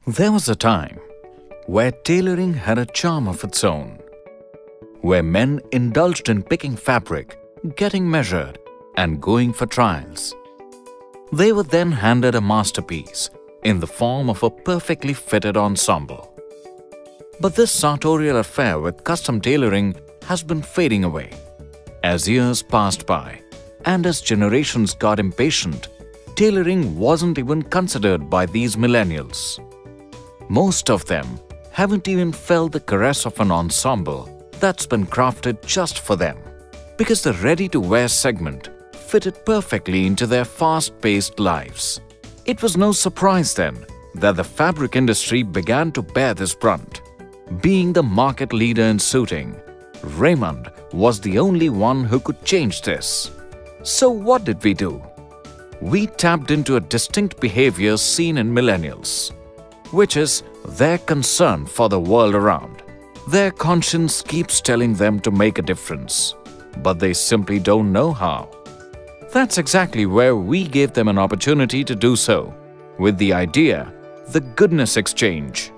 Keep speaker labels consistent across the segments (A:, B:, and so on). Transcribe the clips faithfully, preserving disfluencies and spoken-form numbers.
A: There was a time where tailoring had a charm of its own, where men indulged in picking fabric, getting measured, and going for trials. They were then handed a masterpiece in the form of a perfectly fitted ensemble. But this sartorial affair with custom tailoring has been fading away. As years passed by and as generations got impatient, tailoring wasn't even considered by these millennials. Most of them haven't even felt the caress of an ensemble that's been crafted just for them, because the ready-to-wear segment fitted perfectly into their fast-paced lives. It was no surprise then that the fabric industry began to bear this brunt. Being the market leader in suiting, Raymond was the only one who could change this. So what did we do? We tapped into a distinct behavior seen in millennials, which is their concern for the world around. Their conscience keeps telling them to make a difference, but they simply don't know how. That's exactly where we gave them an opportunity to do so, with the idea, the Goodness Exchange.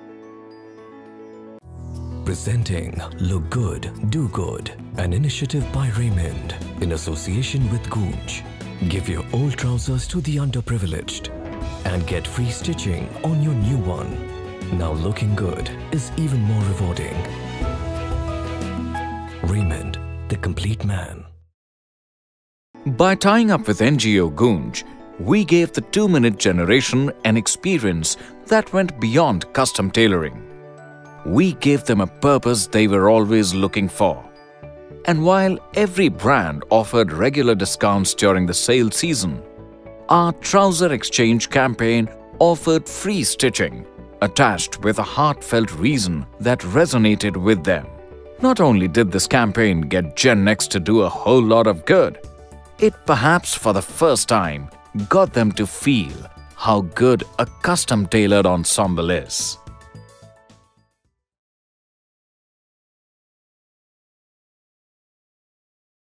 B: Presenting Look Good, Do Good, an initiative by Raymond in association with Goonj. Give your old trousers to the underprivileged and get free stitching on your new one. Now looking good is even more rewarding. Raymond, the complete man.
A: By tying up with N G O Goonj, we gave the two-minute generation an experience that went beyond custom tailoring. We gave them a purpose they were always looking for. And while every brand offered regular discounts during the sale season, our Trouser Exchange campaign offered free stitching, attached with a heartfelt reason that resonated with them. Not only did this campaign get Gen X to do a whole lot of good, it perhaps for the first time got them to feel how good a custom-tailored ensemble is.